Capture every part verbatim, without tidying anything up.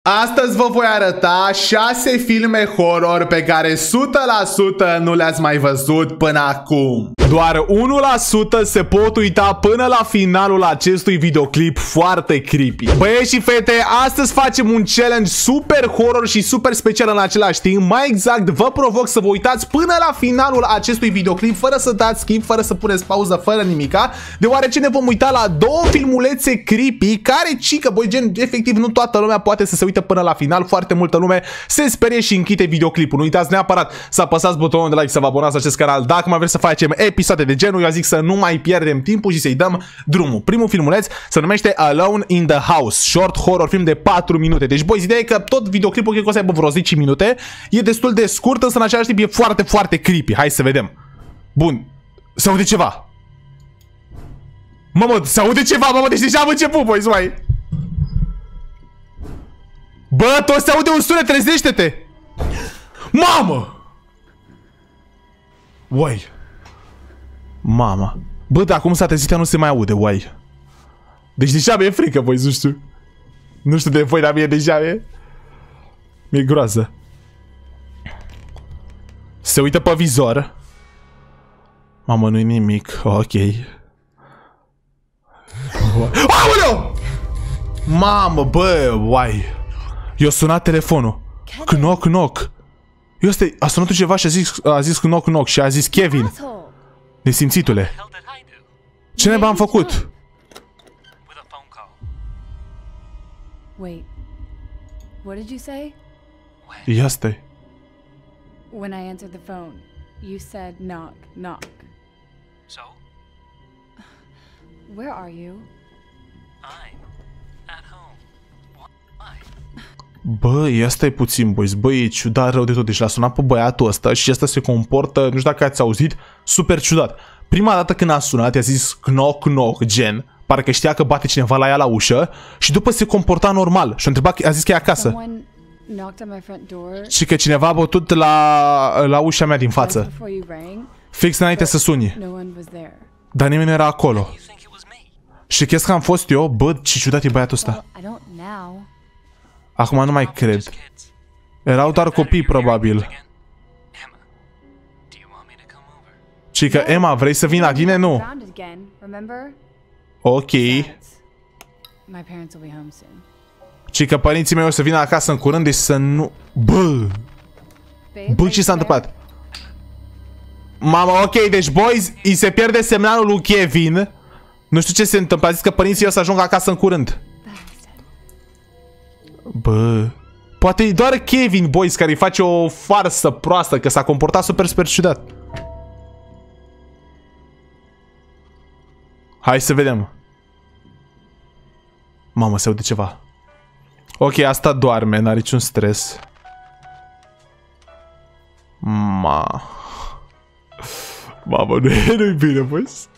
Astăzi vă voi arăta șase filme horror pe care o sută la sută nu le-ați mai văzut până acum. Doar unu la sută se pot uita până la finalul acestui videoclip foarte creepy. Băieți și fete, astăzi facem un challenge super horror și super special în același timp. Mai exact, vă provoc să vă uitați până la finalul acestui videoclip fără să dați skip, fără să puneți pauză, fără nimica, deoarece ne vom uita la două filmulețe creepy care, cică, băi, gen, efectiv nu toată lumea poate să se uite până la final. Foarte multă lume se sperie și închide videoclipul. Nu uitați neapărat să apăsați butonul de like, să vă abonați la acest canal dacă mai vreți să facem episoade de genul. Eu zic să nu mai pierdem timpul și să-i dăm drumul. Primul filmuleț se numește Alone in the House, short horror film de patru minute. Deci, băi, ideea e că tot videoclipul cred că o să aibă vreo zece minute. E destul de scurt, însă în același timp e foarte, foarte creepy. Hai să vedem. Bun. Se aude ceva. Mamă, se aude ceva, mamă, deci deja am început, băi, mai. Bă, tot se aude un sunet, trezește-te! Mamă! Uai! Mama! Bă, dar acum s-a trezit, nu se mai aude, uai! Deci deja mi-e frică, băi, nu știu. Nu știu de voi, dar mie deja mi-e... Mi-e groază. Se uită pe vizor. Mamă, nu-i nimic, ok. Aoleu! Mamă, bă, uai! I-a sunat telefonul. Knock, knock. Eu stai, a sunat ceva și a zis, a zis knock, knock și a zis Kevin. Nesimțitule. Ce neba am făcut? Wait. What did you say? Ia stai. When I answered the phone, you said knock, knock. So? Where are you? I'm at home. Why? Bă, ia stai puțin, boys. Bă, e ciudat rău de tot. Deci l-a sunat pe băiatul ăsta și ăsta se comportă, nu știu dacă ați auzit, super ciudat. Prima dată când a sunat, i-a zis knock, knock, gen. Parcă știa că bate cineva la ea la ușă și după se comporta normal. Și a întrebat, a zis că e acasă. Și că cineva a bătut la, la ușa mea din față. Fix înainte să suni. Dar nimeni nu era acolo. Și crezi că am fost eu? Bă, ce ciudat e băiatul ăsta. Acum nu mai cred. Erau doar copii, probabil. Și că, Emma, vrei să vin la tine? Nu. Ok. Și că părinții mei o să vină acasă în curând, deci să nu... Bă! Bă, ce s-a întâmplat? Mama, ok, deci, boys, îi se pierde semnalul lui Kevin. Nu știu ce se întâmplă, a zis că părinții o să ajungă acasă în curând. Bă, poate e doar Kevin, boys, care îi face o farsă proastă, că s-a comportat super, super ciudat. Hai să vedem. Mamă, se aude ceva. Ok, asta doarme, n-are niciun stres. Ma. Mamă, nu-i nu bine, boys.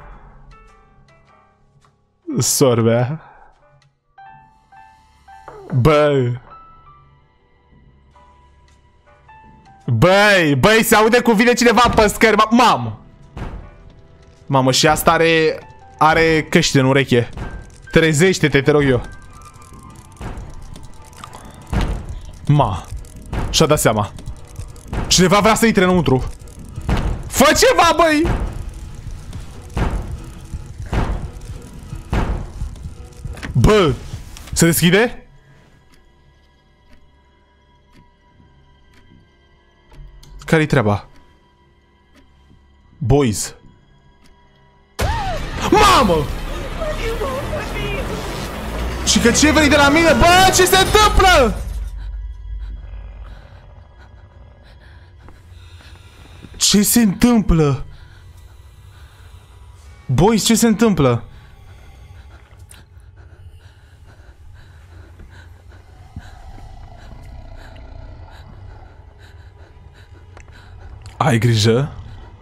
Sorbea. Bă. Băi, băi, se aude cum vine cineva pe scări. Mamă. Mamă, și asta are are căști în ureche. Trezește-te, te rog eu. Ma. Și-a dat seama. Cineva vrea să intre înăuntru. Fă ceva, băi. Bă. Se deschide? Care-i treaba? Boys. Mamă! Și că ce vrei de la mine? Bă, ce se întâmplă? Ce se întâmplă? Boys, ce se întâmplă? Ai grijă?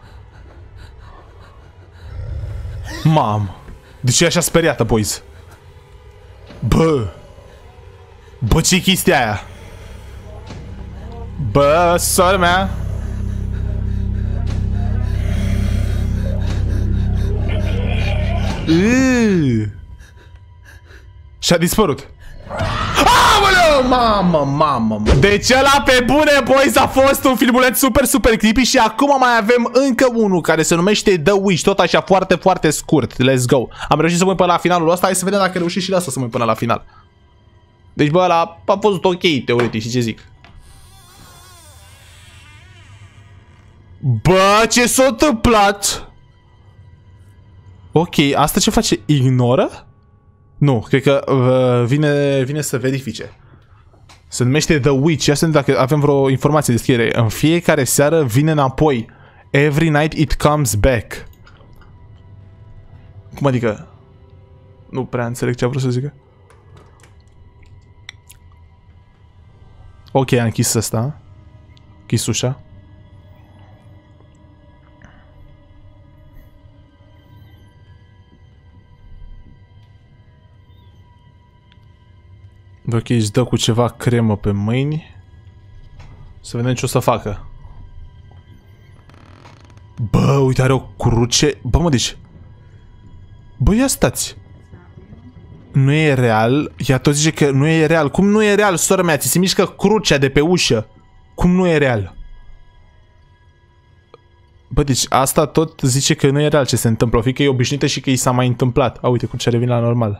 Mamă. De ce e așa speriată, boys? Bă. Bă, ce-i chestia aia? Bă, sora mea. Și-a dispărut. Aoleu, mamă, mamă. Deci ăla pe bune, boys, a fost un filmuleț super, super creepy și acum mai avem încă unul care se numește The Witch, tot așa foarte, foarte scurt. Let's go. Am reușit să mă uit până la finalul ăsta, hai să vedem dacă reușit și la asta să mă uit până la final. Deci bă, ăla a fost ok, teoretic, și ce zic? Bă, ce s-a întâmplat? Ok, asta ce face? Ignoră? Nu, cred că uh, vine, vine să verifice. Se numește The Witch. Ia să vedem dacă avem vreo informație de scriere. În fiecare seară vine înapoi. Every night it comes back. Cum adică? Nu prea înțeleg ce a vrut să zică. Ok, am închis ăsta. Închis ușa. Ok, își dă cu ceva cremă pe mâini. Să vedem ce o să facă. Bă, uite, are o cruce. Bă, mă, deci... Bă, ia stați. Nu e real. Ea tot zice că nu e real. Cum nu e real, sora mea? Ți se mișcă crucea de pe ușă. Cum nu e real? Bă, deci asta tot zice că nu e real ce se întâmplă. O fi că e obișnuită și că i s-a mai întâmplat. A, uite, crucea revine la normal.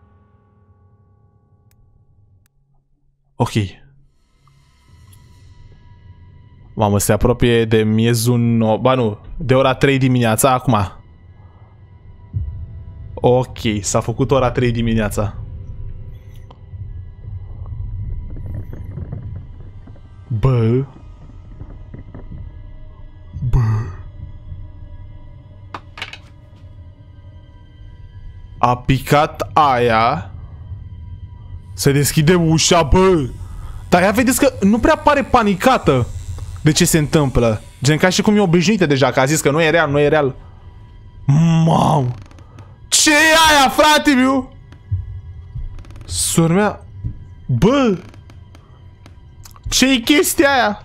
Ok. Mamă, se apropie de miezul nou. Ba nu, de ora trei dimineața acum. Ok, s-a făcut ora trei dimineața. Bă. Bă. A picat aia. Se deschide ușa, bă. Dar ea vedeți că nu prea pare panicată de ce se întâmplă. Gen ca și cum e obișnuită deja, că a zis că nu e real, nu e real. Mamă. Ce e aia, frate meu? Sora mea. Bă. Ce e chestia aia?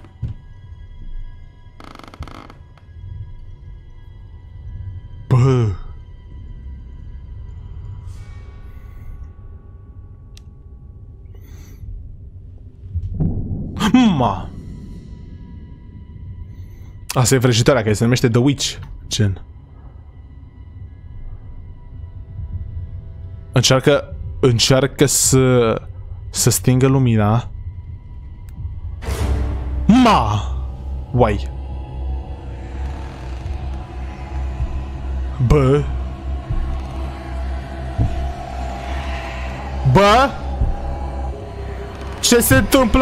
Bă. Ma. Asta e vrăjitoarea care se numește The Witch. Gen. Încearcă, încearcă să să stingă lumina. Ma. Uai. Bă. Bă. Ce se întâmplă?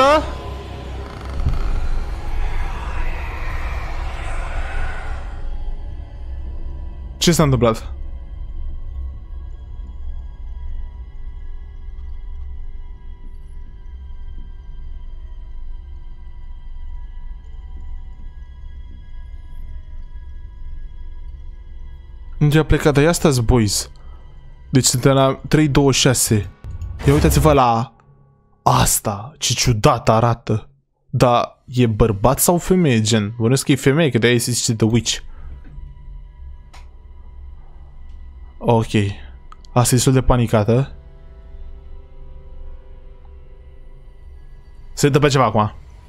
Ce s-a întâmplat? Unde a plecat? Dar ia stați, boys. Deci suntem la trei douăzeci și șase. Ia uitați-vă la asta. Ce ciudat arată. Dar e bărbat sau femeie, gen? Bănuiesc că e femeie, că de-aia se zice The Witch. Ok. Asta e destul de panicată. Se întâmplă ceva acum.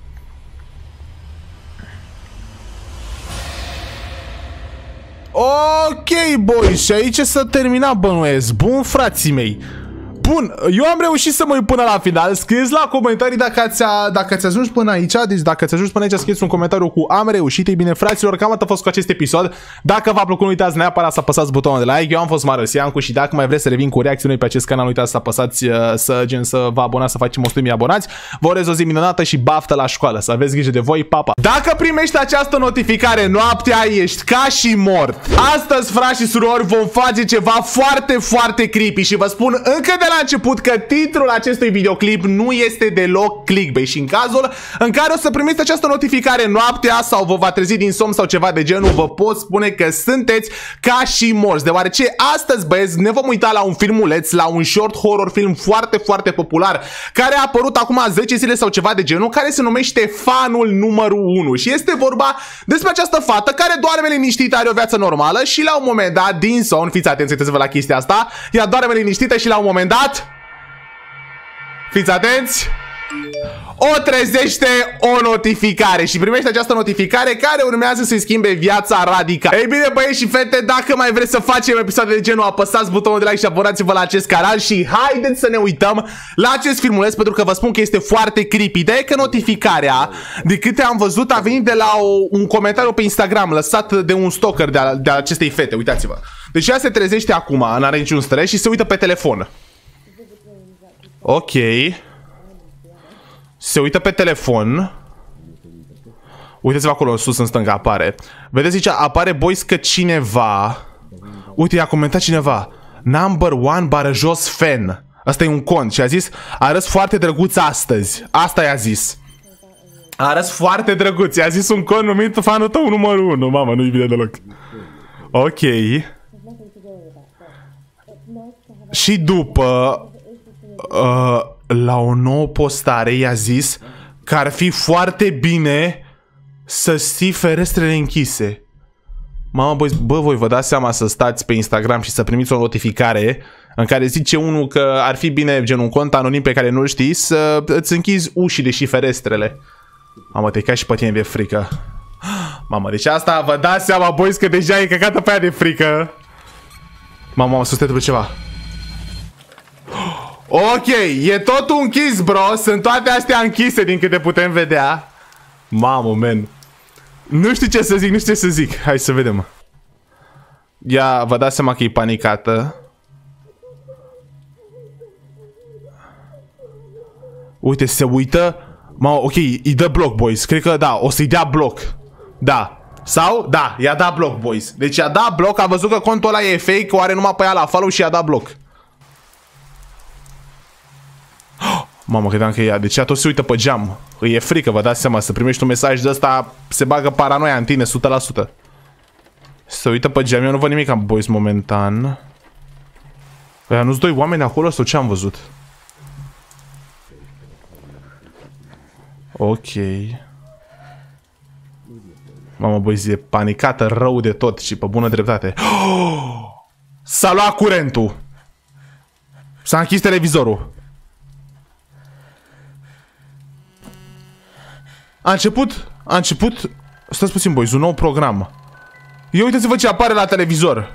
Ok, boys, și aici s-a terminat, bănuiesc. Bun, frații mei. Bun, eu am reușit să mă uit până la final. Scrieți la comentarii dacă ați, dacă ați ajuns până aici. Deci dacă ați ajuns până aici, scrieți un comentariu cu am reușit. Ei bine, fraților, cam atât a fost cu acest episod. Dacă v-a plăcut, nu uitați neapărat să apăsați butonul de like. Eu am fost Marius Iancu și dacă mai vreți să revin cu reacțiuni pe acest canal, nu uitați să apăsați, să, gen, să vă abonați, să facem o sută de mii abonați. Vă urez o zi minunată și baftă la școală. Să aveți grijă de voi, papa. Dacă primești această notificare noaptea, ești ca și mort. Astăzi, frați și surori, vom face ceva foarte, foarte creepy și vă spun încă de la început că titlul acestui videoclip nu este deloc clickbait și în cazul în care o să primiți această notificare noaptea sau vă va trezi din somn sau ceva de genul, vă pot spune că sunteți ca și morți, deoarece astăzi, băieți, ne vom uita la un filmuleț, la un short horror film foarte, foarte popular, care a apărut acum zece zile sau ceva de genul, care se numește Fanul numărul unu și este vorba despre această fată care doarme liniștită, are o viață normală și la un moment dat, din somn, fiți atenți, uitați-vă la chestia asta, ea doarme liniștită și la un moment dat Fiți atenți! O trezește o notificare și primește această notificare care urmează să-i schimbe viața radical. Ei bine, băieți și fete, dacă mai vreți să facem episoade de genul, apăsați butonul de like și abonați-vă la acest canal și haideți să ne uităm la acest filmuleț, pentru că vă spun că este foarte creepy. Ideea e că notificarea, de câte am văzut, a venit de la o, un comentariu pe Instagram lăsat de un stalker de, a, de acestei fete, uitați-vă. Deci ea se trezește acum, n-are niciun stres și se uită pe telefon. Ok. Se uită pe telefon. Uitați-vă acolo în sus în stânga apare. Vedeți aici apare, boys, că cineva, uite, i-a comentat cineva Number one barajos fan. Asta e un cont și a zis: arăți foarte drăguț astăzi. Asta i-a zis. Arăți foarte drăguț. I-a zis un cont numit fanul tău numărul unu. Mamă, nu-i bine deloc. Ok. Și după uh, la o nouă postare i-a zis că ar fi foarte bine să ții ferestrele închise. Mamă, băi, bă, voi vă dați seama să stați pe Instagram și să primiți o notificare în care zice unul că ar fi bine, gen un cont anonim pe care nu-l știi, să îți închizi ușile și ferestrele. Mamă, te cași și pe tine de frică. Mamă, deci asta vă dați seama, boys, că deja e căcată pe aia de frică. Mamă, mamă, sus te trebuie ceva. Ok, e totul închis, bro. Sunt toate astea închise din câte putem vedea. Mamă, man. Nu știu ce să zic, nu știu ce să zic. Hai să vedem. Ia, vă dați seama că e panicată. Uite, se uită. Mamă, ok, îi dă bloc, boys. Cred că da, o să-i dea bloc. Da. Sau? Da, i-a dat bloc, boys. Deci i-a dat bloc, a văzut că contul ăla e fake, o are numai pe ea la follow și i-a dat bloc. Mamă, credeam că e ea. Deci ea tot se uită pe geam. Îi e frică, vă dați seama, să primești un mesaj de ăsta, se bagă paranoia în tine, o sută la sută. Se uită pe geam, eu nu văd nimic am boys momentan. Ăia nu-s doi oameni acolo sau ce am văzut? Ok. Mamă, boys, e panicată rău de tot și pe bună dreptate. Oh! S-a luat curentul. S-a închis televizorul. A început, a început, stați puțin, boys, un nou program. Ia uitați-vă ce apare la televizor.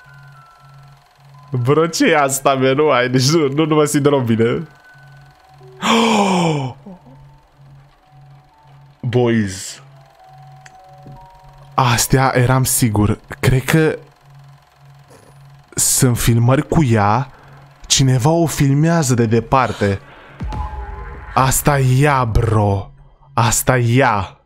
Bro, ce e asta, mea? Nu ai, deci nu, nu, nu mă simt deloc bine. Oh! Boys. Astea eram sigur. Cred că sunt filmări cu ea. Cineva o filmează de departe. Asta e ea, bro. Asta e ea.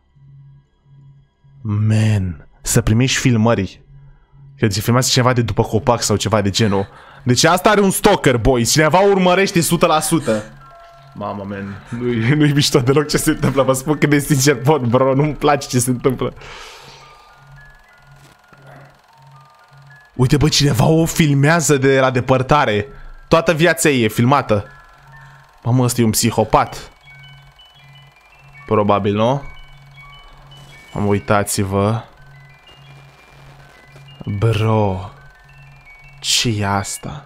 Man. Să primești filmări. Că ți filmează cineva de după copac sau ceva de genul. Deci asta are un stalker, boys. Cineva urmărește o sută la sută. Mamă, man. Nu-i nu mișto deloc ce se întâmplă. Vă spun că de sincer pot, bro. Nu-mi place ce se întâmplă. Uite, bă, cineva o filmează de la depărtare. Toată viața ei e filmată. Mamă, ăsta e un psihopat. Probabil, nu? Am uitați-vă. Bro. Ce e asta?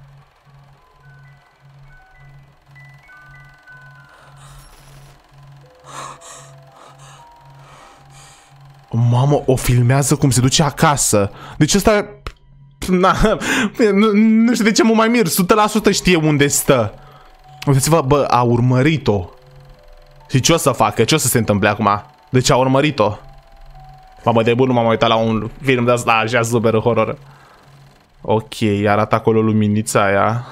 Mamă, o filmează cum se duce acasă. Deci ăsta... Na, nu, nu știu de ce mă mai mir. o sută la sută știe unde stă. Uitați-vă, bă, a urmărit-o. Și ce o să facă? Ce o să se întâmple acum? Deci a urmărit-o. Mamă, de bun nu m-am uitat la un film de asta așa super horror. Ok, arată acolo luminița aia.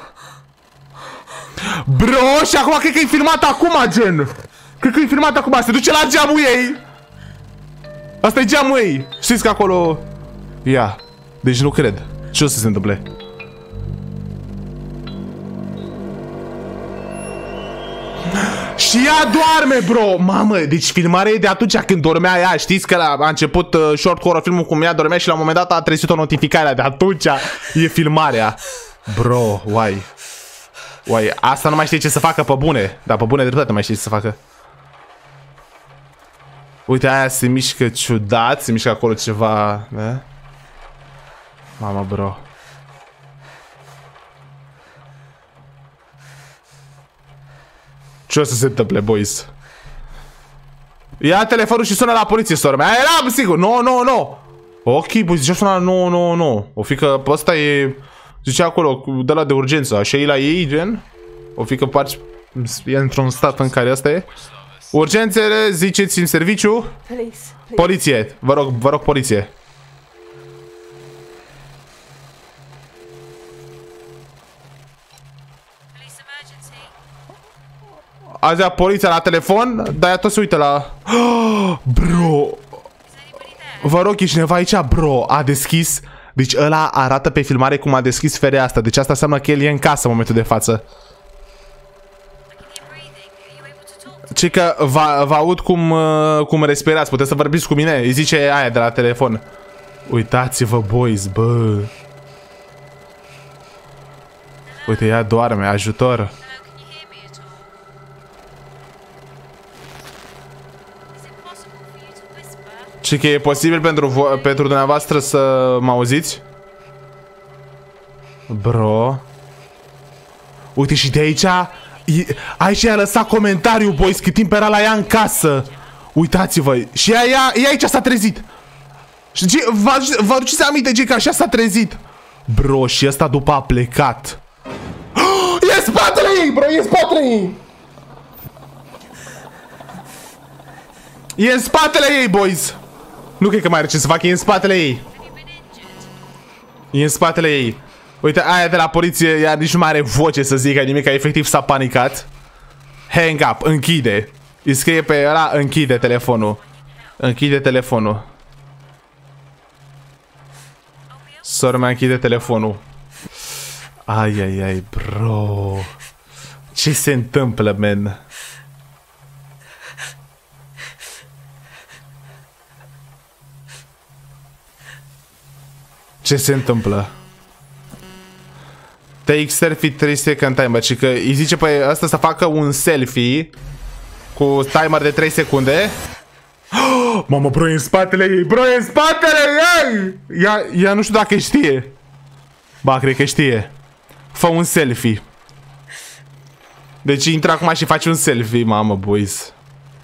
Bro, și acum cred că e filmat acum, gen. Cred că e filmat acum, se duce la geamul ei. Asta e geamul ei. Știți că acolo... Ia, deci nu cred. Ce o să se întâmple? Și ea doarme, bro! Mamă, deci filmarea e de atunci când dormea ea. Știți că a început uh, short horror filmul cum ea dormea și la un moment dat a trezit o notificare. De atunci e filmarea. Bro, uai. Uai, asta nu mai știe ce să facă pe bune. Dar pe bune dreptate mai știe ce să facă. Uite, aia se mișcă ciudat. Se mișcă acolo ceva, da? Mamă, bro. Ce o să se întâmple, boys? Ia telefonul și sună la poliție, sora mea. Era, sigur. Nu, nu, nu. Ok, băi, zicea suna, nu, nu, nu. O fi că ăsta e... Zicea acolo, de la de urgență. Așa e la ei, gen. O fi că parți... E într-un stat în care asta e. Urgențele, ziceți în serviciu. Poliție. Vă rog, vă rog, poliție. Azi a poliția la telefon, dar ea tot se uită la... Oh, bro! Vă rog, e cineva aici? Bro, a deschis... Deci ăla arată pe filmare cum a deschis fereastra. Deci asta înseamnă că el e în casă în momentul de față. Ce că vă aud cum, cum respirați. Puteți să vorbiți cu mine? Îi zice aia de la telefon. Uitați-vă, boys, bă. Uite, ea doarme, ajutor. Și că e posibil pentru, pentru dumneavoastră să mă auziți? Bro. Uite, și de aici aici i-a lăsat comentariu, boys, cât timp era la ea în casă. Uitați-vă. Și ea, ea, ea aici s-a trezit. Și vă aduceți aminte, ce că așa s-a trezit. Bro, și ăsta după a plecat. Oh, e în spatele ei, bro, e în spatele ei. E în spatele ei, boys. Nu cred că mai are ce să facă, e în spatele ei. E în spatele ei. Uite, aia de la poliție, ea nici nu mai are voce să zică nimic, că efectiv s-a panicat. Hang up, închide. Îi scrie pe ăla, închide telefonul. Închide telefonul. Sora mea, închide telefonul. Ai, ai, ai, bro. Ce se întâmplă, man? Ce se întâmplă? Take selfie trei second timer. Și că îi zice pe ăsta să facă un selfie cu timer de trei secunde. Oh, mamă, bro, e în spatele ei. Bro, e în spatele ei. Ea, ea nu știu dacă știe. Ba, cred că știe. Fă un selfie. Deci intră acum și face un selfie. Mamă, boys.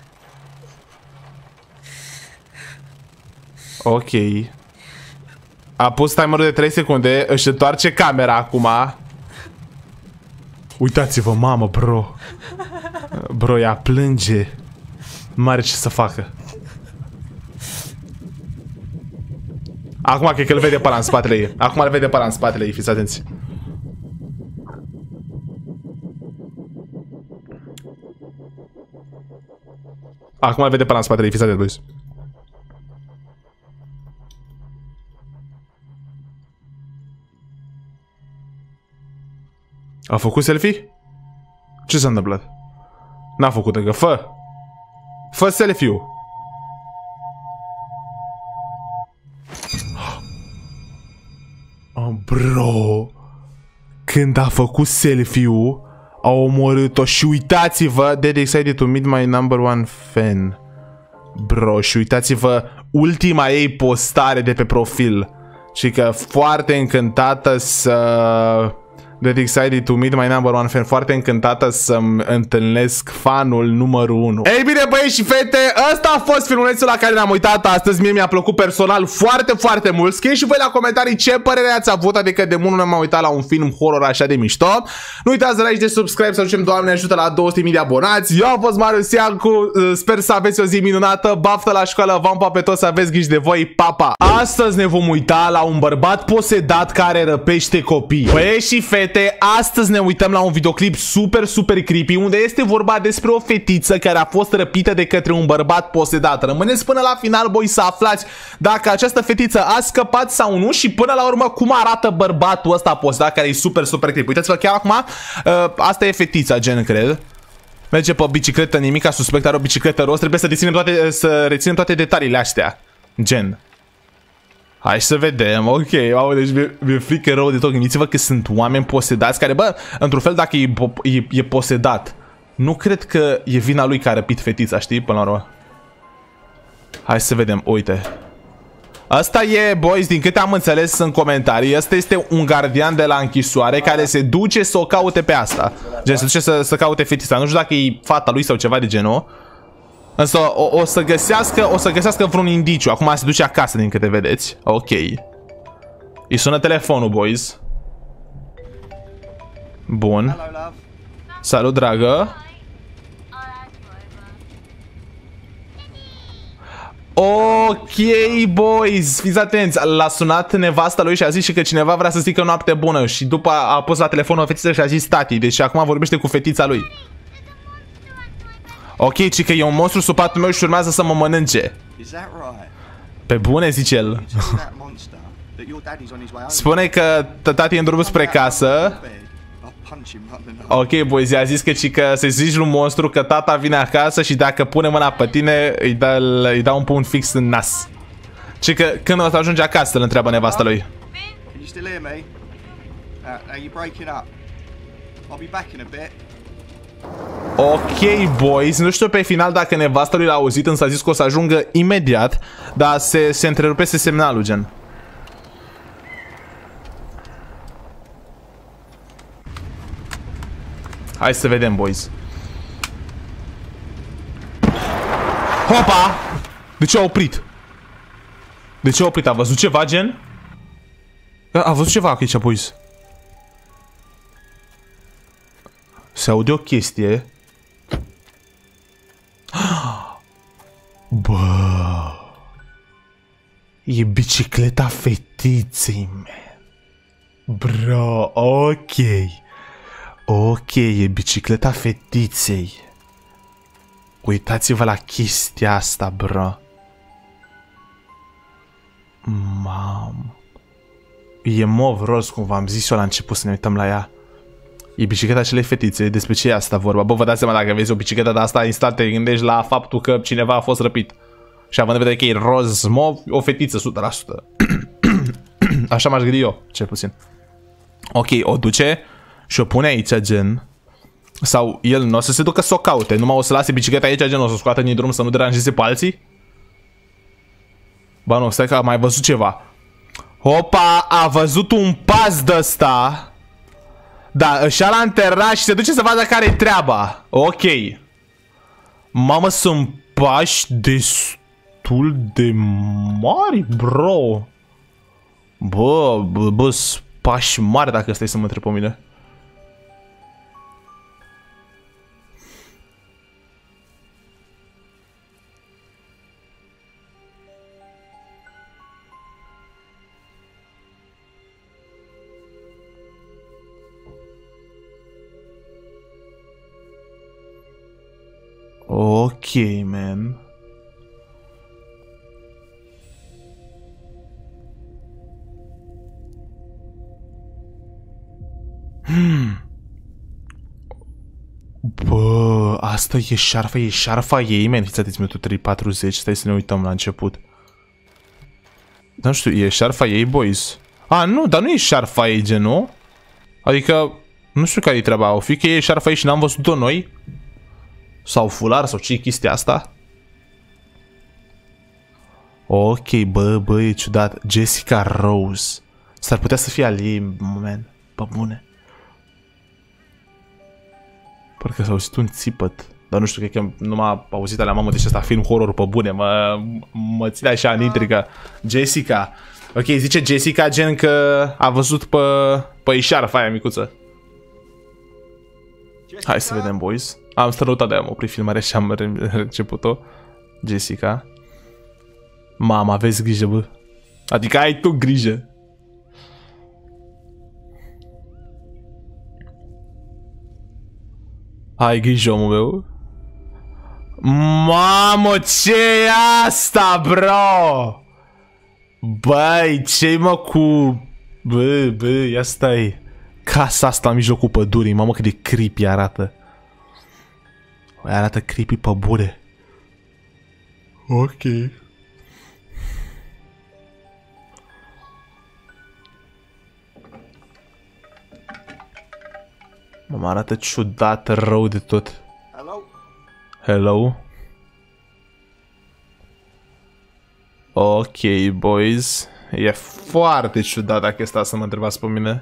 Ok. A pus timerul de trei secunde, își întoarce camera acum. Uitați-vă, mamă, bro. Bro, ea plânge. Nu are ce să facă. Acum cred că îl vede pe ăla în spatele ei. Acum îl vede pe ăla în spatele ei, fiți atenți. Acum îl vede pe ăla în spatele ei, fiți atenți, boys. A făcut selfie? Ce s-a întâmplat? N-a făcut încă. Fă! Fă selfie-ul! Oh, bro! Când a făcut selfie-ul, a omorât-o și uitați-vă, Dead excited to meet my number one fan. Bro, și uitați-vă ultima ei postare de pe profil. Și că foarte încântată să... Dead excited to meet my number one fan. Foarte încântată să-mi întâlnesc fanul numărul unu. Ei bine, băieți și fete, ăsta a fost filmulețul la care ne-am uitat astăzi. Mie mi-a plăcut personal foarte, foarte mult. Scrieți și voi la comentarii ce părere ați avut, adică de mult nu ne-am uitat la un film horror așa de mișto. Nu uitați de like, de subscribe, să ducem, Doamne ajută, la două sute de mii de abonați. Eu am fost Marius Iancu, sper să aveți o zi minunată, baftă la școală, v-am pa pe toți, să aveți grijă de voi, pa, pa. Astăzi ne vom uita la un bărbat posedat care răpește copii. Băieți și fete, astăzi ne uităm la un videoclip super, super creepy, unde este vorba despre o fetiță care a fost răpită de către un bărbat posedat. Rămâneți până la final, voi, să aflați dacă această fetiță a scăpat sau nu și până la urmă cum arată bărbatul ăsta posedat, care e super, super creepy. Uitați-vă chiar acum, uh, asta e fetița, gen, cred. Merge pe bicicletă, nimica suspect, are o bicicletă roz, trebuie să reținem toate, să reținem toate detaliile astea. Gen. Hai să vedem, ok, au, deci mi-e mi frică rău de tot. Gândiți-vă că sunt oameni posedați care, bă, într-un fel, dacă e, e, e posedat, nu cred că e vina lui că a răpit fetița, știi, până la urmă. Hai să vedem, uite. Asta e, boys, din câte am înțeles în comentarii, ăsta este un gardian de la închisoare care se duce să o caute pe asta. Gen, se duce să, să caute fetița. Nu știu dacă e fata lui sau ceva de genul. Însă o, o să găsească, o să găsească vreun indiciu. Acum se duce acasă, din câte vedeți. Ok. Îi sună telefonul, boys. Bun. Salut, dragă. Ok, boys, fiți atenți. L-a sunat nevasta lui și a zis și că cineva vrea să zică noapte bună. Și după a pus la telefon o fetiță și a zis tati. Deci acum vorbește cu fetița lui. Ok, ci că e un monstru sub patul meu și urmează să mă mănânce. Pe bune, zice el. Spune că tati e în drum spre casă. Ok, boys, i-a zis că, că să-i zici lui monstru că tata vine acasă și dacă pune mâna pe tine, îi dă, îi dă un pumn fix în nas. Și că când o să ajunge acasă, îl întreabă nevasta lui. Ok, boys, nu știu pe final dacă nevasta lui l-a auzit, însă a zis că o să ajungă imediat, dar se, se întrerupese semnalul, gen. Hai să vedem, boys. Hopa! De ce a oprit? De ce a oprit? A văzut ceva, gen? A văzut ceva aici, boys. Se aude o chestie. Bă. E bicicleta fetiței, man. Bro, ok. Ok, e bicicleta fetiței. Uitați-vă la chestia asta, bro. Mamă. E mov roz, cum v-am zis eu la început să ne uităm la ea. E bicicleta acelei fetițe, despre ce e asta vorba? Bă, vă dați seama, dacă vezi o bicicletă de asta, instant te gândești la faptul că cineva a fost răpit. Și având în vedere că e roz mov, o fetiță, o sută la sută. Așa m-aș gândi eu, cel puțin. Ok, o duce și o pune aici, gen. Sau el nu o să se ducă să o caute, numai o să lase bicicleta aici, gen, o să o scoată din drum să nu deranjeze pe alții? Ba nu, stai că a mai văzut ceva. Opa, a văzut un pas de ăsta. Da, își la înterrat și se duce să vadă care-i treaba. Ok. Mamă, sunt pași destul de mari, bro. Bă, bă, bă, sunt pași mari dacă stai să mă întreb pe mine. Ok, man. Hmm. Bă, asta e șarfa, e șarfa ei, man. Fiți atenți, minutul trei patruzeci, stai să ne uităm la început. Dar nu știu, e șarfa ei, boys? A, nu, dar nu e șarfa ei, gen, nu? Adică, nu știu care-i treaba. O fi că e șarfa ei și n-am văzut-o noi? Sau fular, sau ce e chestia asta? Ok, bă, bă, e ciudat. Jessica Rose. S-ar putea să fie al ei, moment. Pe bune. Parcă s-a auzit un țipăt. Dar nu știu, cred că nu m-a auzit alea, mamă, deci ăsta film horror pe bune. Mă, mă ține așa în intrigă. Jessica. Ok, zice Jessica, gen că a văzut pe, pe ișarfa aia micuță. Hai să vedem, boys. Am strănutat de-aia, am oprit filmarea și am început-o. Jessica. Mama, aveți grijă, bă. Adică ai tu grijă. Ai grijă, omul meu. Mamă, ce e asta, bro? Băi, ce-i mă cu... Bă, bă, ia stai. Casa asta în mijlocul pădurii, mamă, cât de creepy arată. Arată creepy pe bune. Ok. Mă arată ciudat, rău de tot. Hello? Hello? Ok, boys. E foarte ciudat dacă este să mă întrebați pe mine.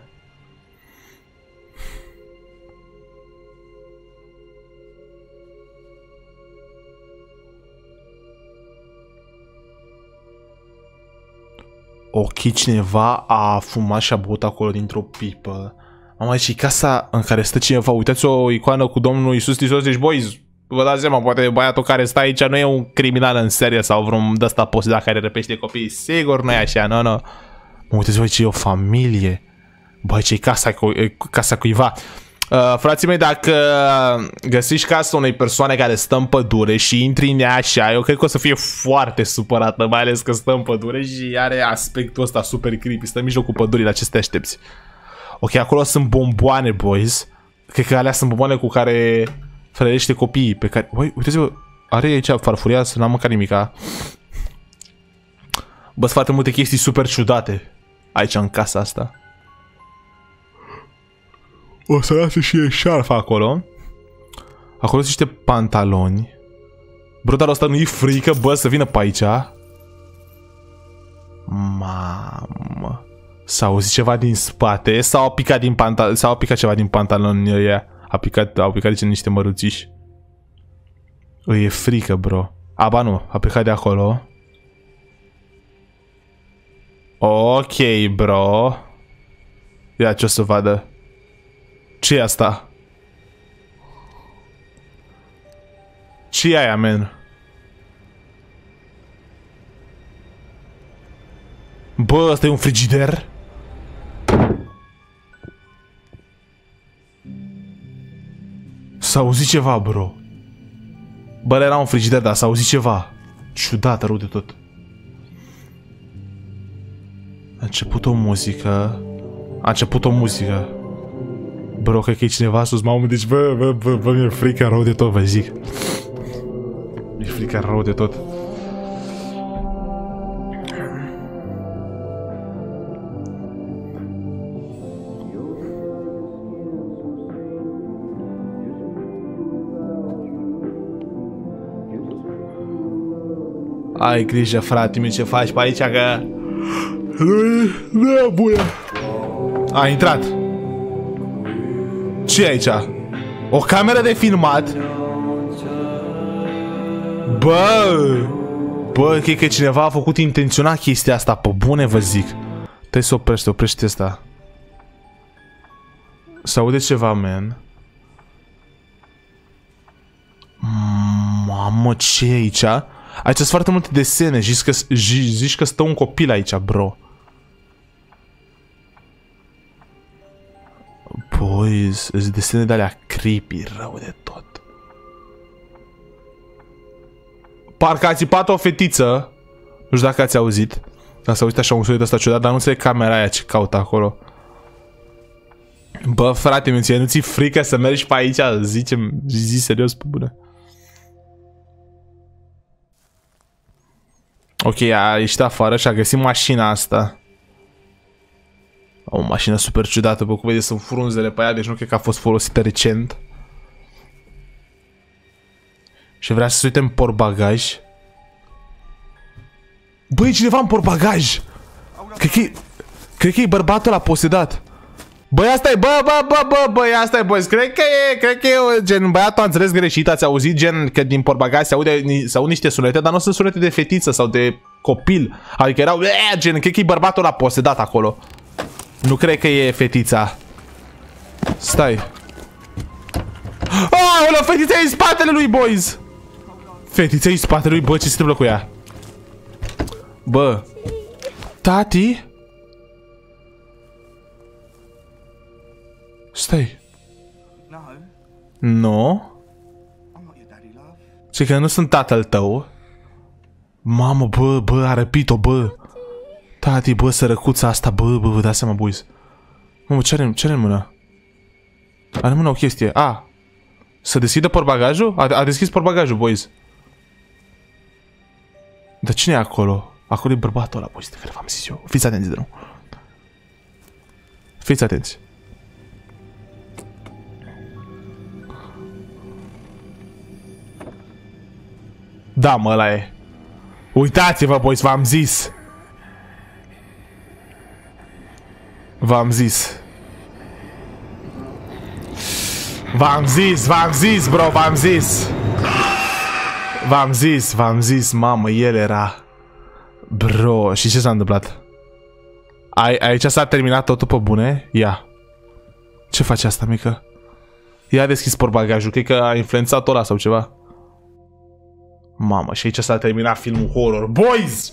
Ok, cineva a fumat și a băut acolo dintr-o pipă. Am aici și casa în care stă cineva. Uitați o icoană cu Domnul Iisus Hristos. Deci, boys, vă dați seama, poate băiatul care stă aici nu e un criminal în serie sau vreun de-ăsta posedat care răpește copiii. Sigur nu e așa, nu, nu. Mă, uitați voi ce e o familie. Băi, ce-i casa, cu, casa cuiva. Uh, frații mei, dacă găsiți casa unei persoane care stă în pădure și intri în ea așa, eu cred că o să fie foarte supărată, mai ales că stă în pădure și are aspectul ăsta super creepy, stă în mijlocul pădurii, la ce te aștepți? Ok, acolo sunt bomboane, boys. Cred că alea sunt bomboane cu care frăiește copiii pe care... Băi, uitați-vă, are aici farfuria să n-am mâncat nimica. Bă, sunt foarte multe chestii super ciudate aici în casa asta. O să lasă și eșarfa acolo. Acolo sunt niște pantaloni. Bro, dar ăsta nu-i frică, bă, să vină pe aici? Mamă. S-a auzit ceva din spate sau a picat din pantalon, sau a picat ceva din pantaloni ăia. A picat, au picat niște măruțiși. Îi e frică, bro. Aba nu, a plecat de acolo. Ok, bro. Ia ce o să vadă. Ce e asta? Ce e aia, man? Bă, ăsta e un frigider? S-a auzit ceva, bro. Bă, era un frigider, dar s-a auzit ceva. Ciudat, rău de tot. A început o muzică. A început o muzică. Bro, cred că e cineva sus, mamă, deci bă, bă, bă, bă, mi-e frică rău de tot, vă zic. Mi-e frică rău de tot. Ai grijă, frate, mi ce faci pe aici, că... Nu e bună. A intrat. Ce e aici? O cameră de filmat? Bă! Bă, cred că cineva a făcut intenționat chestia asta, pe bune vă zic. Trebuie să oprește, oprește asta. Se aude ceva, man. Mamă, ce e aici? Aici sunt foarte multe desene, zici că, zici că stă un copil aici, bro. Boys, sunt desene de alea creepy, rău de tot. Parcă a țipat o fetiță. Nu știu dacă ați auzit. Dar s-a auzit așa un sunet ăsta ciudat, dar nu înțeleg camera aia ce caută acolo. Bă, frate, mi nu ți frică să mergi pe aici? Zice, zi serios, pe bună. Ok, a ieșit afară și a găsit mașina asta. O mașină super ciudată, bă, cum vedeți, sunt frunzele pe ea, deci nu cred că a fost folosită recent. Și vrea să se uite în portbagaj. Băi, cineva în portbagaj! Cred că e... Cred că e bărbatul ăla posedat. Băi, asta e, bă, bă, bă, bă, băi, asta e, băi, cred că e, cred că e, gen, băiatul a înțeles greșit, ați auzit, gen, că din portbagaj se aude, se aud niște sunete, dar nu sunt sunete de fetiță sau de copil. Adică erau, ee, gen, cred că e bărbatul ăla posedat acolo. Nu cred că e fetița. Stai. Aoleu, fetița e în spatele lui, boys! Fetița e în spatele lui, bă, ce se întâmplă cu ea? Bă. Tati? Stai. Nu? Ce că nu sunt tatăl tău? Mamă, bă, bă, a răpit-o, bă. Tati, bă, sărăcuța asta, bă, bă, vă dați seama, boys. Mamă, ce are, ce are în mână? Are în mână o chestie. A. Să deschidă portbagajul? A, a deschis portbagajul, boys. Dar cine e acolo? Acolo e bărbatul ăla, boys, de care v-am zis eu. Fiți atenți, de nou. Fiți atenți. Da, mă, ăla e. Uitați-vă, boys, v-am zis. V-am zis. V-am zis, v-am zis, bro, v-am zis. V-am zis, v-am zis, mamă, el era. Bro, și ce s-a întâmplat? A aici s-a terminat totul pe bune? Ia. Ce face asta, mică? Ia a deschis portbagajul, cred că a influențat ăla sau ceva. Mamă, și aici s-a terminat filmul horror. Boys!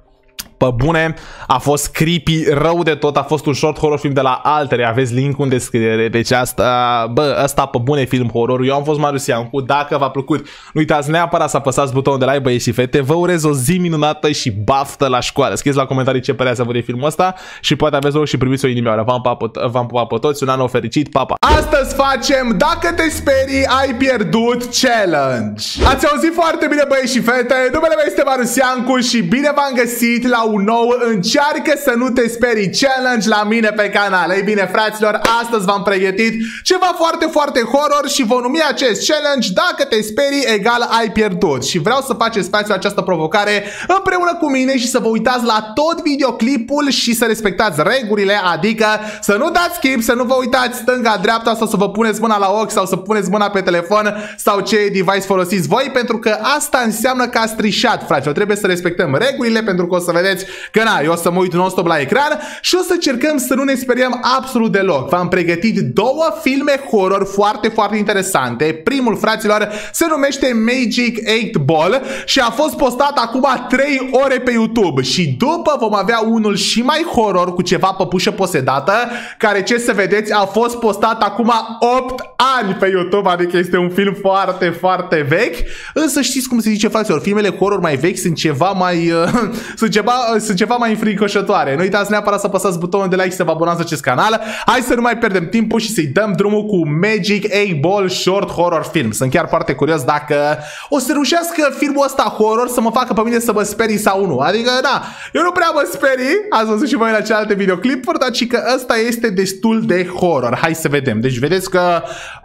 Pe bune, a fost creepy, rău de tot, a fost un short horror film de la Altere, aveți link-ul în descriere, deci asta, bă, ăsta pe bune film horror, eu am fost Marius Iancu, dacă v-a plăcut, nu uitați neapărat să apăsați butonul de like, băieți și fete, vă urez o zi minunată și baftă la școală, scrieți la comentarii ce părere să vă de filmul ăsta și poate aveți loc și primiți o inimioară, v-am pupat pe toți, un an fericit, pa, pa! Astăzi facem, dacă te sperii, ai pierdut challenge. Ați auzit foarte bine, băieți și fete, numele meu este Marius Iancu și bine v-am găsit la un nou încearcă să nu te sperii challenge la mine pe canal. Ei bine, fraților, astăzi v-am pregătit ceva foarte, foarte horror și vom numi acest challenge dacă te sperii egal ai pierdut. Și vreau să faceți spațiu această provocare împreună cu mine și să vă uitați la tot videoclipul și să respectați regulile, adică să nu dați skip, să nu vă uitați stânga-dreapta sau să vă puneți mâna la ochi sau să puneți mâna pe telefon sau ce device folosiți voi, pentru că asta înseamnă că ați trișat, fraților. Trebuie să respectăm regulile pentru că o să vedeți că na, eu o să mă uit non-stop la ecran și o să încercăm să nu ne speriem absolut deloc. V-am pregătit două filme horror foarte, foarte interesante. Primul, fraților, se numește Magic eight Ball și a fost postat acum trei ore pe YouTube. Și după vom avea unul și mai horror cu ceva păpușă posedată, care, ce să vedeți, a fost postat acum opt ani pe YouTube, adică este un film foarte, foarte vechi. Însă știți cum se zice, fraților, filmele horror mai vechi sunt ceva mai... Uh, sunt ceva sunt ceva mai înfricoșătoare. Nu uitați neapărat să apăsați butonul de like și să vă abonați la acest canal. Hai să nu mai pierdem timpul și să-i dăm drumul cu Magic eight Ball Short Horror Film. Sunt chiar foarte curios dacă o să reușească filmul ăsta horror să mă facă pe mine să mă sperii sau nu. Adică, da, eu nu prea mă sperii. Ați văzut și voi la celelalte videoclipuri, dar și că ăsta este destul de horror. Hai să vedem. Deci vedeți că...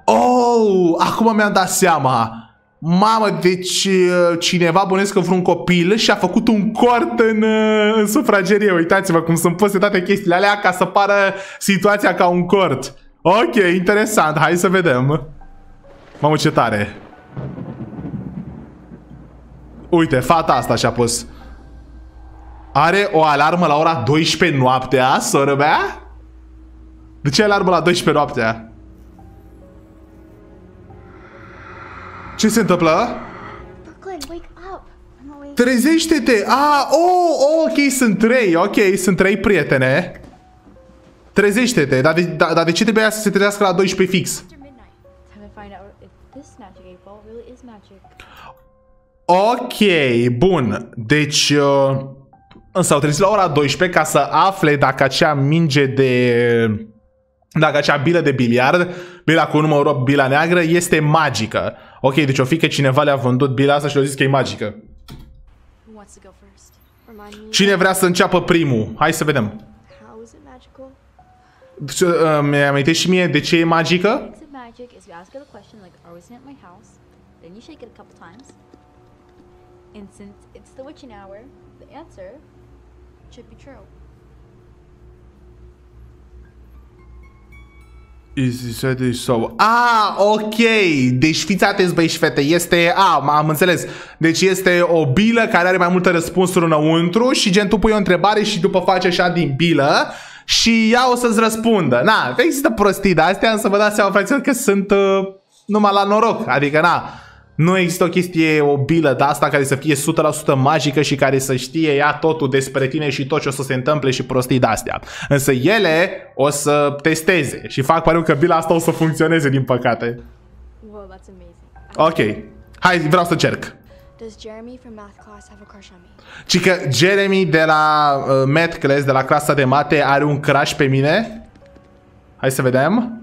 Oh, acum mi-am dat seama. Mamă, deci cineva, bănuiesc că vreun copil și-a făcut un cort în, în sufragerie. Uitați-vă cum sunt puse toate chestiile alea ca să pară situația ca un cort. Ok, interesant, hai să vedem. Mamă, ce tare. Uite, fata asta și-a pus. Are o alarmă la ora douăsprezece noaptea, soră mea? De ce alarmă la douăsprezece noaptea? Ce se întâmplă? Brooklyn, wake up. Trezește-te! Ah, oh, ok, sunt trei, ok, sunt trei prietene. Trezește-te, dar de, da, dar de ce trebuia să se trezească la douăsprezece fix? Ok, bun, deci uh, s-au trezit la ora douăsprezece ca să afle dacă acea minge de... Dacă acea bilă de biliard, bila cu numărul opt, bila neagră, este magică. Ok, deci o fi că cineva le-a vândut bila asta și le-a zis că e magică. Cine vrea să înceapă primul? Hai să vedem. Mi-ai amintit și mie de ce e magică? So. Ah, ok. Deci fiți atenți, băi și fete. Este, ah, am înțeles. Deci este o bilă care are mai multe răspunsuri înăuntru și gen tu pui o întrebare și după faci așa din bilă și ea o să-ți răspundă. Na, există prostii de astea, însă vă dați seama, fraților, că sunt uh, numai la noroc. Adică, na, nu există o chestie, o bilă de asta care să fie o sută la sută magică și care să știe ea totul despre tine și tot ce o să se întâmple și prostii de astea. Însă ele o să testeze și fac pariu că bila asta o să funcționeze, din păcate. Wow, that's amazing. Ok. Hai, vreau să încerc. Does Jeremy from math class have a crush on me? Ci că Jeremy de la uh, math class, de la clasa de mate, are un crush pe mine? Hai să vedem.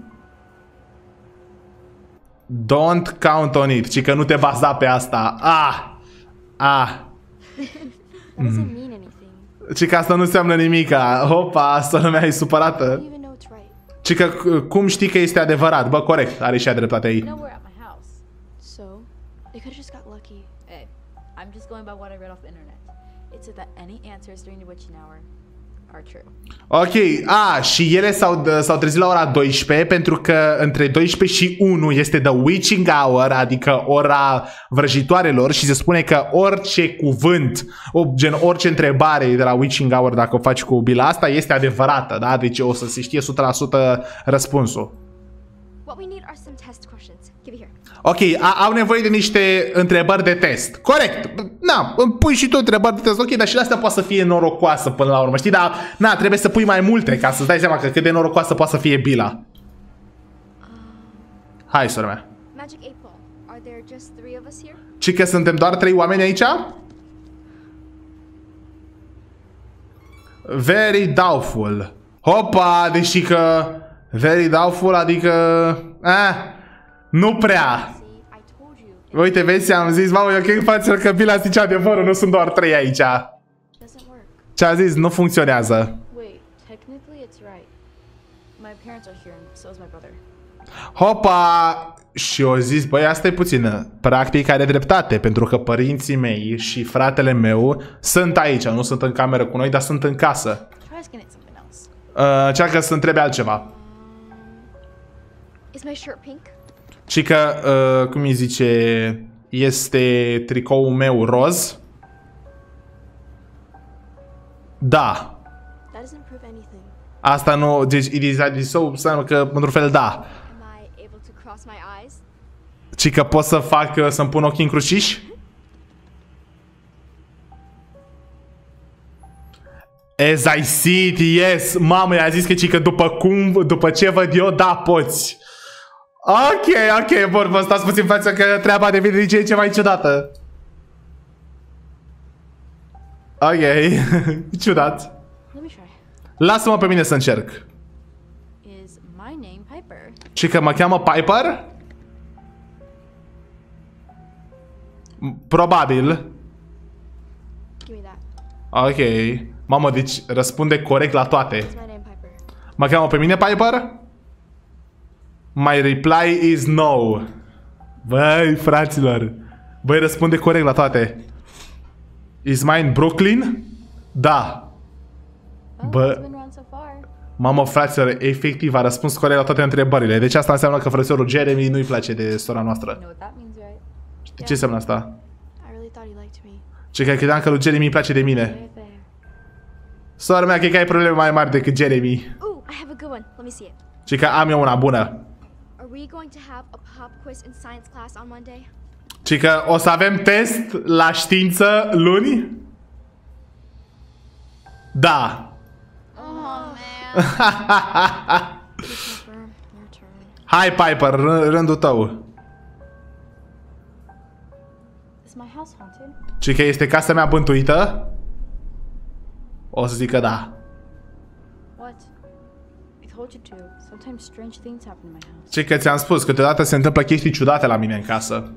Don't count on it. Ci că nu te baza pe asta. Ah! Ah! That doesn't mean anything. Ci că asta nu înseamnă nimica. Hopa, asta lumea e supărată. You even know it's right. Ci că cum știi că este adevărat? Bă, corect, are și ea dreptate ei. No, we're at my house. So, they could have just got lucky. Hey, I'm just going by what I read off the internet. It said that any answers during the witching hour are true. Ok, a, și ele s-au, s-au trezit la ora douăsprezece pentru că între douăsprezece și unu este the witching hour, adică ora vrăjitoarelor și se spune că orice cuvânt, o, gen orice întrebare de la witching hour, dacă o faci cu bila asta, este adevărată, da? Deci o să se știe o sută la sută răspunsul. What we need are some test questions. Give it here. Ok, a, au nevoie de niște întrebări de test. Corect. Na, îmi pui și tu întrebări de test. Ok, dar și la asta poate să fie norocoasă până la urmă. Știi, dar na, trebuie să pui mai multe ca să-ți dai seama că cât de norocoasă poate să fie bila. Hai, sora mea. Magic eight ball. Are there just three of us here? Ci că suntem doar trei oameni aici? Very doubtful. Hopa, deși că... Very doubtful, adică... Ah, nu prea. See, I told you. Uite, vezi, am zis, mamă, eu cred față că bila zice adevărul, nu sunt doar trei aici. It doesn't work. Ce a zis, nu funcționează. Wait, technically it's right. My parents are here, and so is my brother. Hopa! Și eu zis, băi, asta e puțin. Practic are dreptate, pentru că părinții mei și fratele meu sunt aici, nu sunt în cameră cu noi, dar sunt în casă. Try asking it something else. Uh, Încearcă să întrebe altceva. Is my shirt pink? Și că, uh, cum îi zice, este tricoul meu roz? Da. That doesn't prove anything. Asta nu, deci, it is, it is so, înseamnă că, într-un fel, da. Am I able to cross my eyes? Și că pot să fac, uh, să-mi pun ochii în cruciși? As I see it, yes. Mamă, i-a zis că, cică, după cum, după ce văd eu, da, poți. Ok, ok, bun, vă stați puțin față că treaba devine din ce în ce mai ciudată. Ok, ciudat. Let me try. Lasă-mă pe mine să încerc. Is my name Piper? Și că mă cheamă Piper? Probabil. Give me that. Ok. Mamă, deci răspunde corect la toate. Is my name Piper? Mă cheamă pe mine Piper? My reply is no. Băi, fraților. Băi, răspunde corect la toate. Is mine Brooklyn? Da. Oh, Bă, it's been around so far. mamă, fraților, efectiv a răspuns corect la toate întrebările. Deci asta înseamnă că frățiorul Jeremy nu-i place de sora noastră. You know what that means, right? Ce înseamnă asta? I really thought he liked me. Ce că credeam că lui Jeremy îi place de mine. Right there. Sora mea, cred că ai probleme mai mari decât Jeremy. Ooh, I have a good one. Let me see it. Ce că am eu una bună. Are we going to have a pop quiz in science class on Monday? Ce că o să avem test la știință luni? Da. Oh, man. Piper, your turn. Hai, Piper, r- rândul tău. Is my house haunted? Ce că este casa mea bântuită? O să zic că da. What? I told you to. Sometimes strange things happen in my house. Ce că ți-am spus, câteodată se întâmplă chestii ciudate la mine în casă.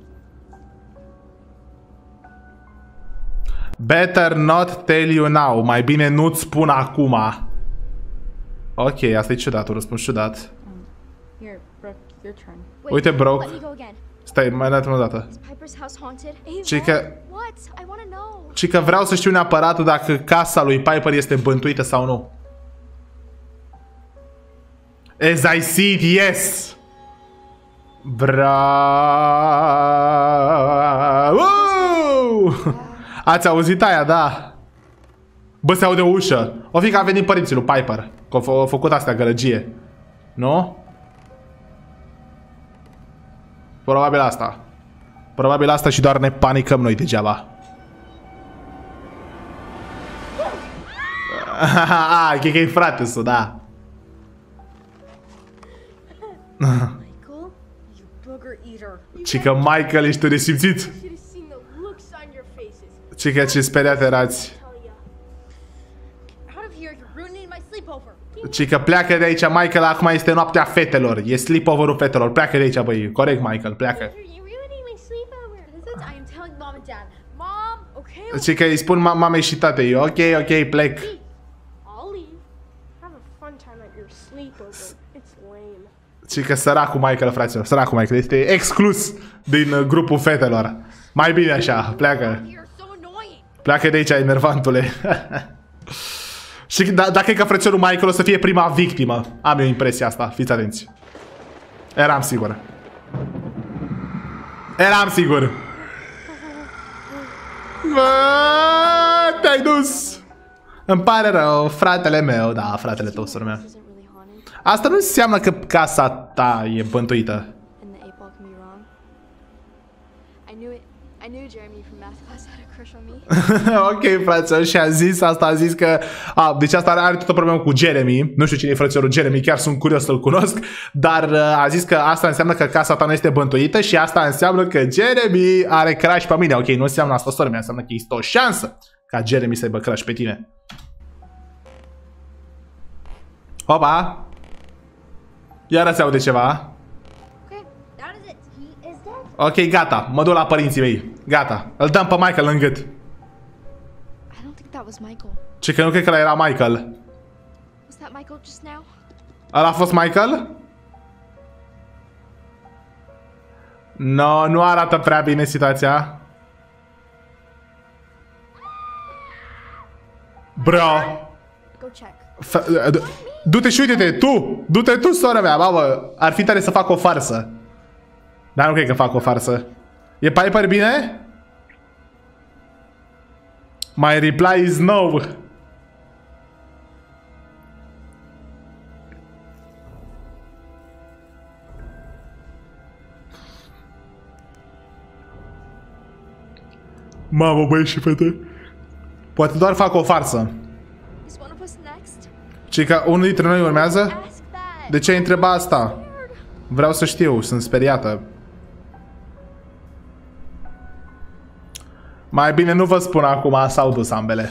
Better not tell you now. Mai bine nu-ți spun acum. Ok, asta e ciudat, un răspuns ciudat. Here, Brooke, your turn. Wait, Uite, Brooke. let me go again. Stai, mai dată o dată. Is Piper's house haunted? Cică, What? I want to know. cică vreau să știu neapărat dacă casa lui Piper este bântuită sau nu. As I see it, yes! Bravo! Ați auzit aia, da? Bă, se aude o ușă. O fi că a venit părinții lui Piper. Că au f- făcut astea gălăgie. Nu? Probabil asta. Probabil asta și doar ne panicăm noi degeaba. Ah, cred că e frate să, da. Michael, you booger eater. Ci că Michael ești resimțit. should have seen the looks on your faces. Ci că ce speriate erați. Tell ya. Out of here, you're ruining my sleepover. Ci că pleacă de aici, Michael, acum este noaptea fetelor. E sleepover-ul fetelor. Pleacă de aici, băi. Corect, Michael, pleacă. You're ruining my sleepover. Listen, I am telling mom and dad. Mom, okay, Ci că îi spun ma mamei și tatei. Ok, ok, plec. I'll leave. Have a fun time at your sleepover. It's lame. Ci că săracul Michael, fraților. Săracul Michael este exclus din uh, grupul fetelor. Mai bine așa, pleacă. You're so annoying. Pleacă de aici, enervantule. Și dacă e că frățiorul Michael o să fie prima victimă. Am eu impresia asta, fiți atenți. Eram sigur. Eram sigur. Bă, te-ai dus. Îmi pare rău, fratele meu. Da, fratele tău, sora mea. Asta nu înseamnă că casa ta e bântuită. I knew Jeremy from math class had a crush on me. Ok, frate, și a zis asta, a zis că... A, deci asta are tot o problemă cu Jeremy. Nu știu cine e frățiorul Jeremy, chiar sunt curios să-l cunosc. Dar a zis că asta înseamnă că casa ta nu este bântuită și asta înseamnă că Jeremy are crush pe mine. Ok, nu înseamnă asta, sora mea, înseamnă că există o șansă ca Jeremy să aibă crush pe tine. Opa! Iară se aude ceva. Ok, gata, mă duc la părinții mei. Gata, îl dăm pe Michael în gât. I don't think that was Michael. Ce că nu cred că ăla era Michael. Was that Michael just now? Ăla a fost Michael? No, nu arată prea bine situația. Bro. Go check. Du-te și uite-te, tu! Du-te tu, sora mea, babă. Ar fi tare să fac o farsă. Dar nu cred că fac o farsă. E Piper bine? My reply is no. Mamă, băi și fete. Poate doar fac o farsă. Ci că unul dintre noi urmează? De ce ai întrebat asta? Vreau să știu, sunt speriată. Mai bine nu vă spun acum, s-au dus ambele.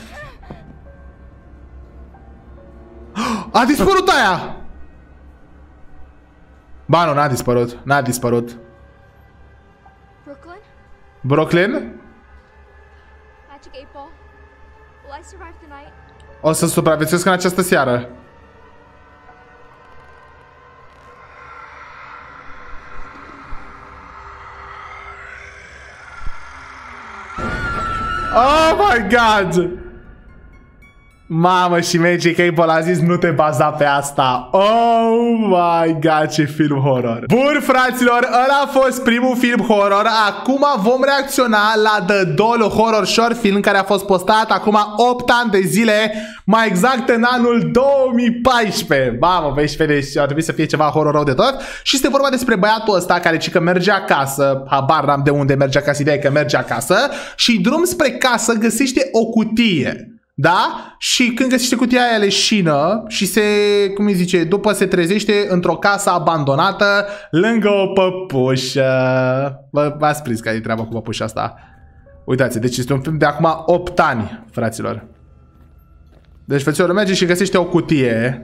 A dispărut aia! Ba nu, n-a dispărut, n-a dispărut. Brooklyn? Brooklyn? Magic eight Ball. Will I survive the night? O să supraviețuiesc în această seară. Oh my god! Mamă, și Magic eight Ball a zis nu te baza pe asta. Oh my god, ce film horror. Bun, fraților, ăla a fost primul film horror. Acum vom reacționa la The Doll Horror Short Film, care a fost postat acum opt ani de zile, mai exact în anul două mii paisprezece. Mamă, vezi, vezi, ar trebui să fie ceva horror rău de tot. Și este vorba despre băiatul ăsta care zice că merge acasă. Habar n-am de unde merge acasă, ideea e că merge acasă. Și drum spre casă găsește o cutie. Da? Și când găsește cutia aia leșină și se, cum îi zice, după se trezește într-o casă abandonată lângă o păpușă. V-ați prins care e treaba cu păpușa asta. Uitați, deci este un film de acum opt ani, fraților. Deci frățiorul merge și găsește o cutie.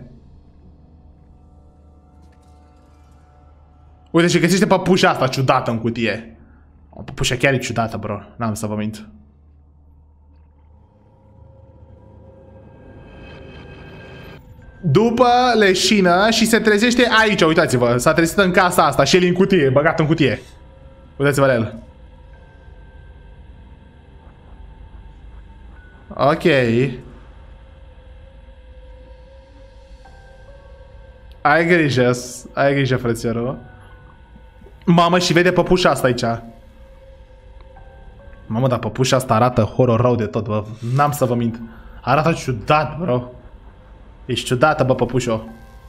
Uite, și găsește păpușa asta ciudată în cutie. O păpușă chiar e ciudată, bro. N-am să vă mint. După leșină și se trezește aici, uitați-vă, s-a trezit în casa asta și el în cutie, băgat în cutie. Uitați-vă la el. Ok. Ai grijă, ai grijă, frățiorul. Mamă, și vede păpușa asta aici. Mamă, dar păpușa asta arată horror rău de tot, bă. N-am să vă mint. Arată ciudat, bro. Ești ciudată, bă, păpușo.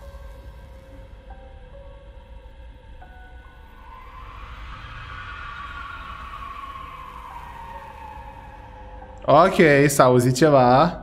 Ok, s-a auzit ceva.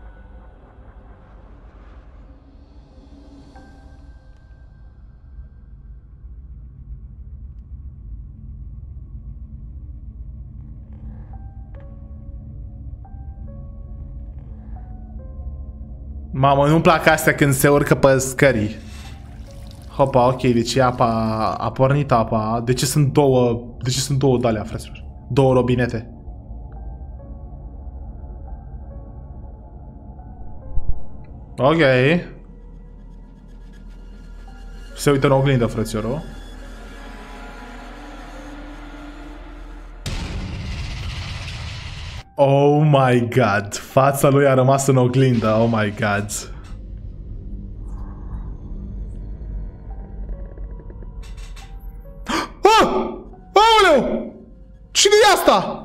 Mamă, nu-mi plac astea când se urcă pe scării. Hopa, ok, deci apa... A pornit apa. De ce sunt două... De ce sunt două de-alea, fraților? Două robinete. Ok. Se uită în oglindă, frățiorul. Oh my god. Fața lui a rămas în oglindă. Oh my god. Ah! Aoleu! Cine e asta?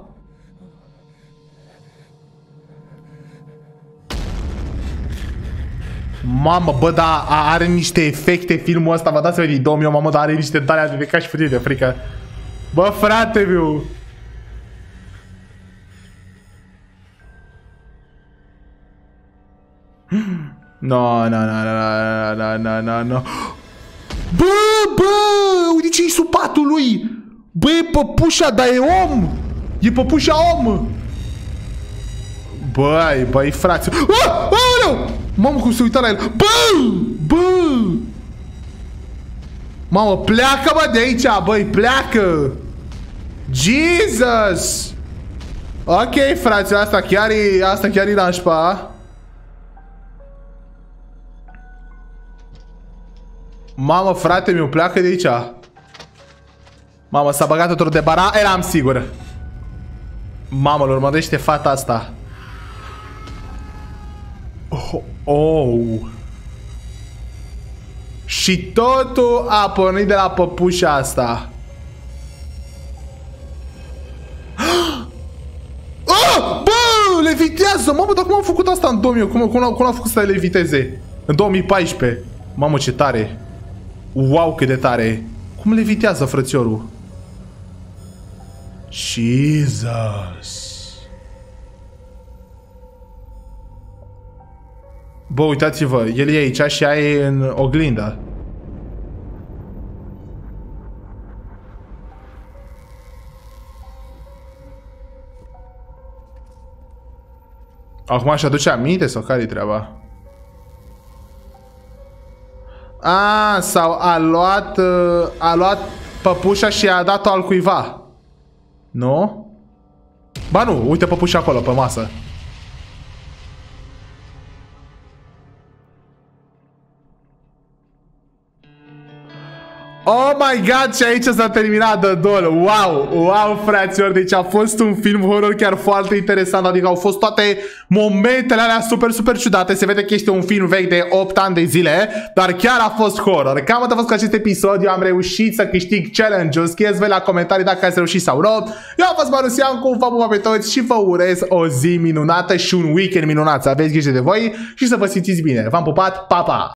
Mamă, bă, da, are niște efecte filmul ăsta. Vă dați să vede două mii, mamă, dar are niște tale de ca și putere de frică. Bă, frate meu. No, no, no, no, no, no, no, no. Bă, bă, uite ce-i sub patul lui. Bă, e păpușa, dar e om. E păpușa om. Băi, băi, frate. Ah, aoleu! Mamă, cum se uita la el. Bă, bă. Mamă, pleacă, bă, de aici, băi, pleacă. Jesus. Ok, frate, asta chiar e, asta chiar e nașpa. Mamă, frate meu, pleacă de aici. Mamă, s-a băgat într-o de bara, eram sigur. Mamă, îl urmărește fata asta. Oh, oh. Și totul a pornit de la păpușa asta. Oh, bă, levitează. Mamă, dar cum am făcut asta în două mii? Cum, cum, cum am făcut să leviteze? În două mii paisprezece. Mamă, ce tare. Wow, cât de tare. Cum levitează, frățiorul? Jesus. Bă, uitați-vă, el e aici și aia e în oglindă. Acum își aduce aminte sau care-i treaba? A, sau a luat, a luat păpușa și a dat-o al cuiva. Nu? Ba nu, uite păpușa acolo, pe masă. Oh my god, și aici s-a terminat The Doll. Wow, wow, fraților. Deci a fost un film horror chiar foarte interesant. Adică au fost toate momentele alea super, super ciudate. Se vede că este un film vechi de opt ani de zile, dar chiar a fost horror. Cam atât a fost cu acest episod. Eu am reușit să câștig challenge-ul. Scrieți-vă la comentarii dacă ați reușit sau nu. Eu am fost Marusiancu, vă pup pe toți și vă urez o zi minunată și un weekend minunat. Să aveți grijă de voi și să vă simțiți bine. V-am pupat, pa, pa!